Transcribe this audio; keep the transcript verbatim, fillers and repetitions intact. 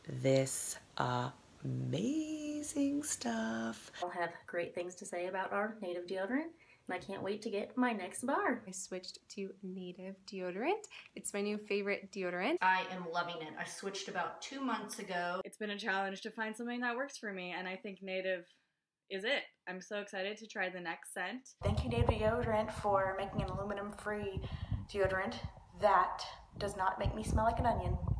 this amazing stuff. I'll have great things to say about our Native Deodorant, and I can't wait to get my next bar. I switched to Native Deodorant. It's my new favorite deodorant. I am loving it. I switched about two months ago. It's been a challenge to find something that works for me, and I think Native is it. I'm so excited to try the next scent. Thank you, Native Deodorant, for making an aluminum-free deodorant that does not make me smell like an onion.